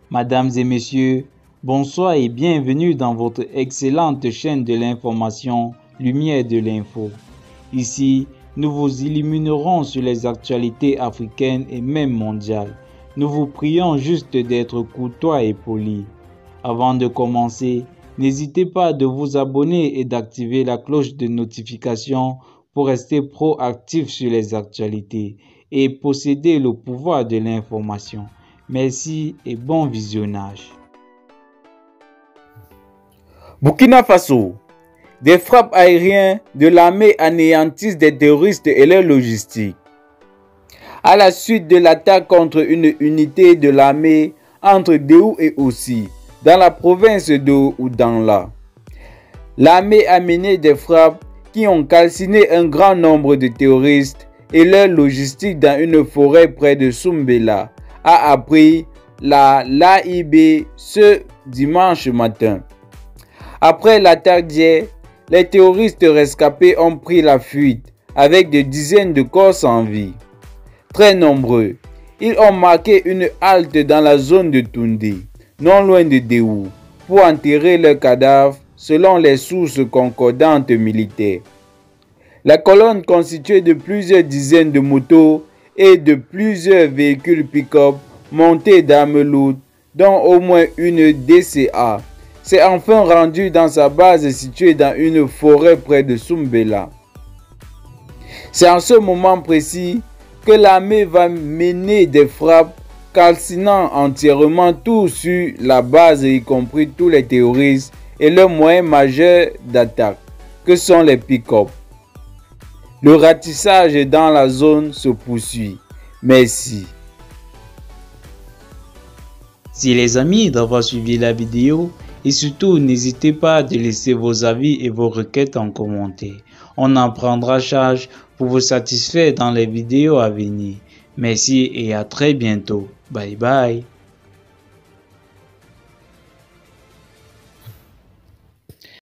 Mesdames et messieurs, bonsoir et bienvenue dans votre excellente chaîne de l'information Lumière de l'info. Ici, nous vous illuminerons sur les actualités africaines et même mondiales. Nous vous prions juste d'être courtois et polis. Avant de commencer, n'hésitez pas de vous abonner et d'activer la cloche de notification pour rester proactif sur les actualités et posséder le pouvoir de l'information. Merci et bon visionnage. Burkina Faso. Des frappes aériennes de l'armée anéantissent des terroristes et leur logistique. À la suite de l'attaque contre une unité de l'armée entre Déou et Ossi, dans la province de Oudanla, l'armée a mené des frappes qui ont calciné un grand nombre de terroristes et leur logistique dans une forêt près de Soumbéla, a appris l'AIB ce dimanche matin. Après l'attaque d'hier, les terroristes rescapés ont pris la fuite avec des dizaines de corps sans vie. Très nombreux, ils ont marqué une halte dans la zone de Toundé, non loin de Déou, pour enterrer leurs cadavres selon les sources concordantes militaires. La colonne constituée de plusieurs dizaines de motos et de plusieurs véhicules pick-up montés d'armes lourdes, dont au moins une DCA, s'est enfin rendue dans sa base située dans une forêt près de Soumbéla. C'est en ce moment précis que l'armée va mener des frappes calcinant entièrement tout sur la base, y compris tous les terroristes et leurs moyens majeurs d'attaque, que sont les pick-up. Le ratissage dans la zone se poursuit. Merci. Si les amis d'avoir suivi la vidéo et surtout n'hésitez pas à laisser vos avis et vos requêtes en commentaire. On en prendra charge pour vous satisfaire dans les vidéos à venir. Merci et à très bientôt. Bye bye.